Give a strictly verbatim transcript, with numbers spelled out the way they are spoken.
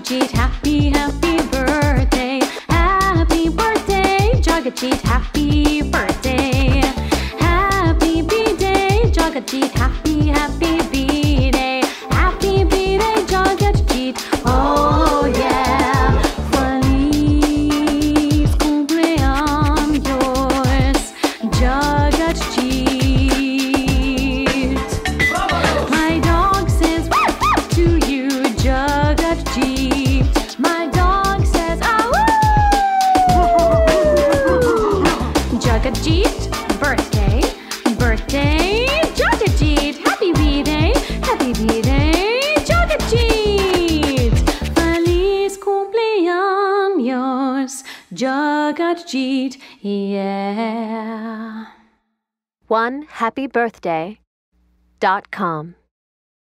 Jagatjeet, happy, happy birthday. Happy birthday, Jagatjeet, happy birthday. Happy B-Day, Jagatjeet, happy, happy B-Day. Happy B-Day, Jagatjeet, oh yeah. Feliz cumpleaños, Jagatjeet. My dog says to you, Jagatjeet. My dog says, ah woo! Jagatjeet, birthday, birthday, Jagatjeet. Happy B-Day, happy B-Day, Jagatjeet. Feliz cumpleaños, Jagatjeet, yeah. one happy birthday dot com